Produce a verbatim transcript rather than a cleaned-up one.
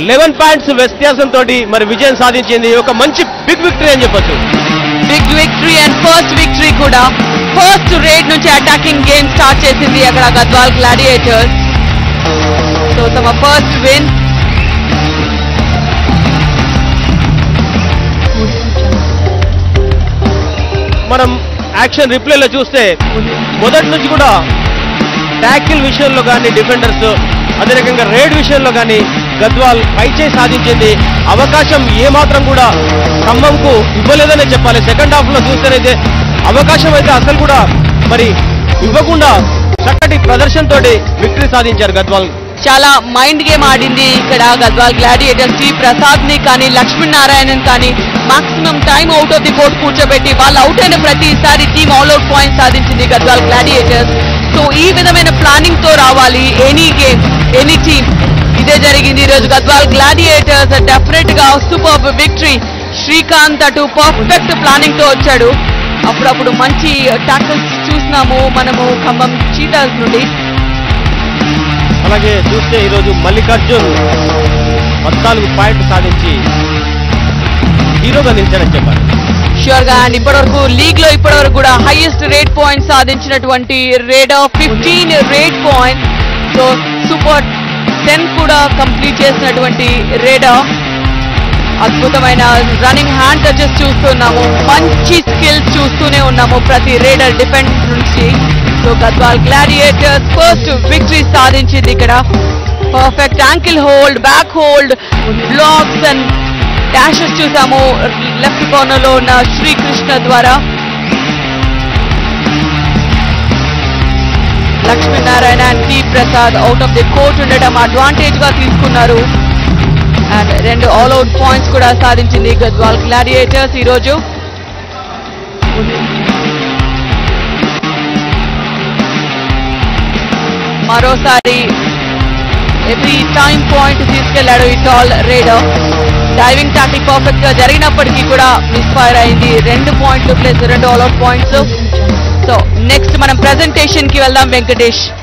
Eleven points వ్యత్యాసంతో మరి విజయం సాధించింది. ఒక మంచి బిగ్ విక్టరీ అని చెప్పొచ్చు. Big victory and first victory కూడా. ఫస్ట్ రేడ్ నుంచి అటాకింగ్ గేమ్ స్టార్ట్ చేసింది అక్కడ గద్వాల్ గ్లాడియేటర్స్. సో తమ ఫస్ట్ విన్. మనం యాక్షన్ రిప్లేలో చూస్తే మొదటి నుంచి కూడా ట్యాకిల్ విషయంలో కానీ డిఫెండర్స్ అదే రకంగా రేడ్ విషయంలో కానీ గద్వాల్ పైచే సాధించింది. అవకాశం ఏమాత్రం కూడా ఖమ్మంకు ఇవ్వలేదనే చెప్పాలి. సెకండ్ హాఫ్ లో చూస్తేనైతే అవకాశం అయితే అసలు కూడా మరి ఇవ్వకుండా చక్కటి ప్రదర్శనతో విక్టరీ సాధించారు గద్వాల్. చాలా మైండ్ గేమ్ ఆడింది ఇక్కడ గద్వాల్ గ్లాడియేటర్స్. శ్రీ ప్రసాద్ ని కానీ లక్ష్మీనారాయణన్ కానీ maximum time out of the court కూర్చోబెట్టి వాళ్ళు అవుట్ అయిన ప్రతిసారి టీమ్ ఆల్ అవుట్ పాయింట్ సాధించింది గద్వాల్ గ్లాడియేటర్స్. సో ఈ విధమైన ప్లానింగ్ తో రావాలి ఎనీ గేమ్ ఎనీ టీమ్. ఇదే జరిగింది ఈరోజు గద్వాల్ గ్లాడియేటర్స్. డెఫినెట్ గా సూపర్ విక్టరీ. శ్రీకాంత్ అటు పర్ఫెక్ట్ ప్లానింగ్ తో వచ్చాడు. అప్పుడప్పుడు మంచి టాకిల్స్ చూసినాము మనము ఖమ్మం చీతాస్ నుండి. అలాగే చూస్తే ఈరోజు మల్లికార్జున్ పద్నాలుగు పాయింట్లు సాధించి హీరోగా నిలిచాడని చెప్పాలి. ష్యూర్ గా. అండ్ ఇప్పటివరకు లీగ్ లో ఇప్పటివరకు కూడా హైయెస్ట్ రేట్ పాయింట్ సాధించినటువంటి raider fifteen raid point. So super ten కూడా కంప్లీట్ చేసినటువంటి రేడర్. అద్భుతమైన రన్నింగ్ హ్యాండ్ టచెస్ చూస్తున్నాము. మంచి స్కిల్స్ చూస్తూనే ఉన్నాము ప్రతి రేడర్ డిఫెన్స్ నుంచి. So Gadwal gladiators first victory సాధించింది ఇక్కడ. Perfect ankle hold, back hold, blocks and dashes చూసాము లెఫ్ట్ కార్నర్ లో ఉన్న శ్రీకృష్ణ ద్వారా. Lakshminarayana and T Prasad out of the court ఉండడం అడ్వాంటేజ్ గా తీసుకున్నారు. అండ్ రెండు ఆల్ అవుట్ పాయింట్స్ కూడా సాధించింది గద్వాల్ గ్లాడియేటర్స్ ఈరోజు. మరోసారి ఎవ్రీ టైం పాయింట్ తీసుకెళ్లాడు ఈ tall raider. Diving tactic perfect గా జరిగినప్పటికీ కూడా మిస్ ఫైర్ అయింది. రెండు పాయింట్లు ప్లస్ రెండు all out points. So next మనం ప్రెజెంటేషన్ కి వెళ్దాం వెంకటేష్.